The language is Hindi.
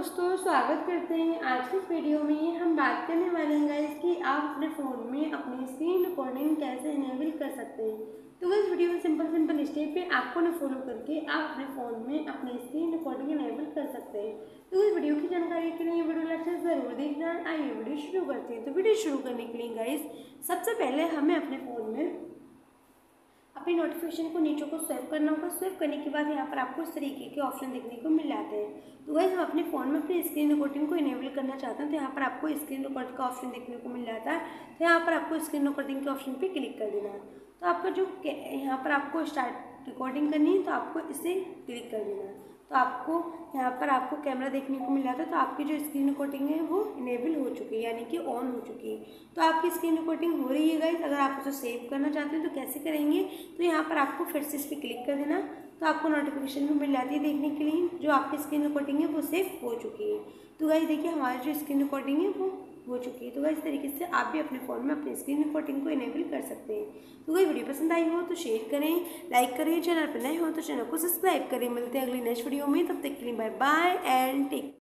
दोस्तों, स्वागत करते हैं आज की इस वीडियो में। हम बात करने वाले हैं गाइस कि आप अपने फ़ोन में अपनी स्क्रीन रिकॉर्डिंग कैसे इनेबल कर सकते हैं। तो इस वीडियो में सिंपल स्टेप पे आपको ना फॉलो करके आप अपने फ़ोन में अपनी स्क्रीन रिकॉर्डिंग इनेबल कर सकते हैं। तो इस वीडियो की जानकारी के लिए वीडियो लेक्चर ज़रूर देखना। आइए वीडियो शुरू करते हैं। तो वीडियो शुरू करने के लिए गाइस सबसे पहले हमें अपने फ़ोन में अपनी नोटिफिकेशन को नीचे को स्wipe करना होगा। स्wipe करने के बाद यहाँ पर आपको इस तरीके के ऑप्शन देखने को मिल जाते हैं। तो गाइस हम अपने फ़ोन में अपनी स्क्रीन रिकॉर्डिंग को इनेबल करना चाहते हैं, तो यहाँ पर आपको स्क्रीन रिकॉर्ड का ऑप्शन देखने को मिल जाता है। तो यहाँ पर आपको स्क्रीन रिकॉर्डिंग के ऑप्शन पे क्लिक कर देना है। तो आपका जो यहाँ पर आपको स्टार्ट रिकॉर्डिंग करनी है, तो आपको इसे क्लिक कर देना है। तो आपको यहाँ पर आपको कैमरा देखने को मिल जाता है। तो आपकी जो स्क्रीन रिकॉर्डिंग है वो इनेबल हो चुकी है, यानी कि ऑन हो चुकी है। तो आपकी स्क्रीन रिकॉर्डिंग हो रही है गाइस। अगर आप उसे सेव करना चाहते हैं तो कैसे करेंगे, तो यहाँ पर आपको फिर से इस पर क्लिक कर देना। तो आपको नोटिफिकेशन भी मिल जाती है देखने के लिए जो आपकी स्क्रीन रिकॉर्डिंग है वो सेव हो चुकी है। तो गाइस देखिए हमारी जो स्क्रीन रिकॉर्डिंग है वो हो चुकी है। तो गाइस इस तरीके से आप भी अपने फ़ोन में अपनी स्क्रीन रिकॉर्डिंग को इनेबल कर सकते हैं। तो गाइस वीडियो पसंद आई हो तो शेयर करें, लाइक करें, चैनल पर नए हो तो चैनल को सब्सक्राइब करें। मिलते हैं अगली नेक्स्ट वीडियो में, तब तक के लिए बाय बाय एंड टेक।